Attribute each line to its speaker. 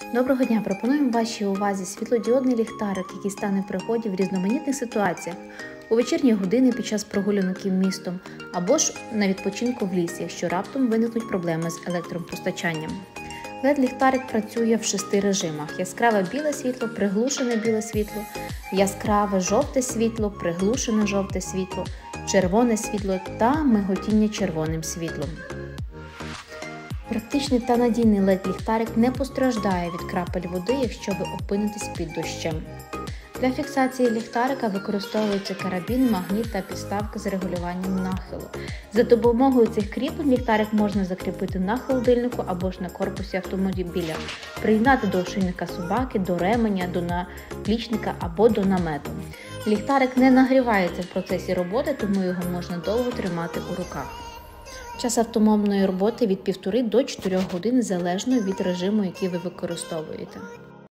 Speaker 1: Доброго дня! Пропонуємо вашій увазі світлодіодний ліхтарик, який стане в пригоді в різноманітних ситуаціях у вечірні години під час прогулянок містом або ж на відпочинку в лісі, якщо раптом виникнуть проблеми з електропостачанням. LED-ліхтарик працює в 6 режимах: яскраве біле світло, приглушене біле світло, яскраве жовте світло, приглушене жовте світло, червоне світло та миготіння червоним світлом. Практичний та надійний LED-ліхтарик не постраждає від крапель води, якщо ви опинитесь під дощем. Для фіксації ліхтарика використовується карабін, магніт та підставка з регулюванням нахилу. За допомогою цих кріплень ліхтарик можна закріпити на холодильнику або ж на корпусі автомобіля, приєднати до ошейника собаки, до ременя, до наплічника або до намету. Ліхтарик не нагрівається в процесі роботи, тому його можна довго тримати у руках. Час автономної роботи від 1,5 до 4 годин залежно від режиму, який ви використовуєте.